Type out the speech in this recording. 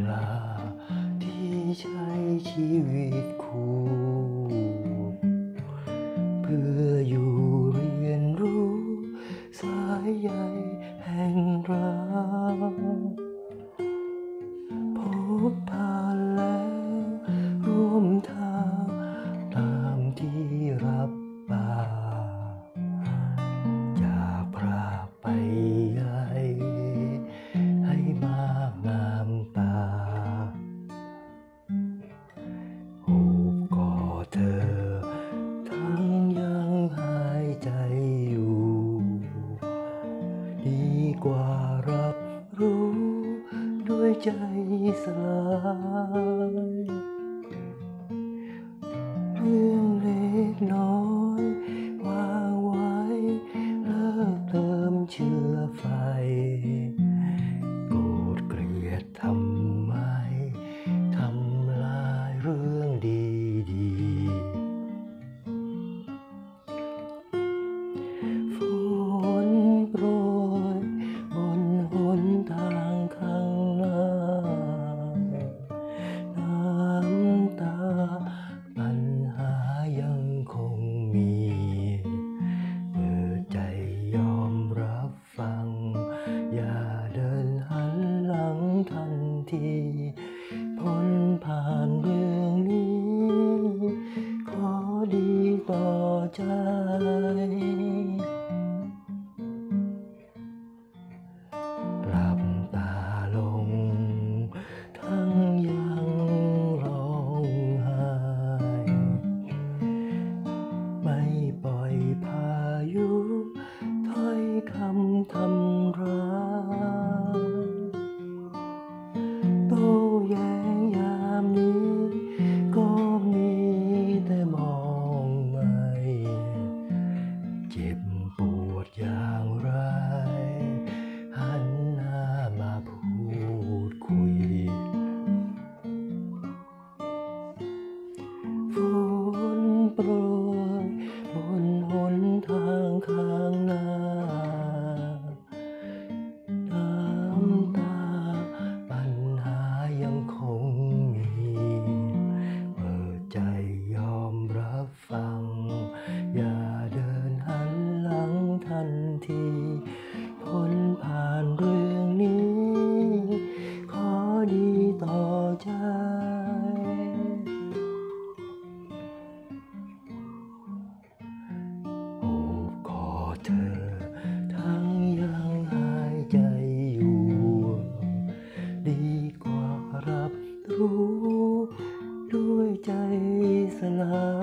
ลาที่ใช้ชีวิตคู่เพื่ออยู่เรียนรู้สายใยแห่งรักพบผ่านแล้วร่วมทางตามที่รับปากจากพรากไปใหญ่ให้มากน้ำตาโอบกอดเธอทั้งยังหายใจอยู่ดีกว่ารับรู้ด้วยใจสลายเรื่องเล็กน้อยวางไว้เลิกเติมเชื้อไฟโกรธเกลียดทำไมทำลายเรื่องดีๆฝนโปรยบนหนทางข้างหน้าน้ำตาปัญหายังคงมีเปิดใจยอมรับฟังอย่าเดินหันหลังทันทีพ้นผ่านเรื่องนี้ขอดีต่อใจหลับตาลงทั้งยังร้องไห้ไม่ปล่อยพายุถ้อยคำทำร้ายโต้แย้งยามนี้ก็มีแต่มองไม่เจ็บปวดอย่างไรหันหน้ามาพูดคุยฝนโปรยบนหนทางข้างหน้าน้ำตาปัญหายังคงมีเปิดใจยอมรับฟังอย่าเดินหันหลังทันทีพ้นผ่านเรื่องนี้ขอดีต่อใจโอบกอดเธอทั้งยังหายใจอยู่ดีกว่ารับรู้ด้วยใจสลาย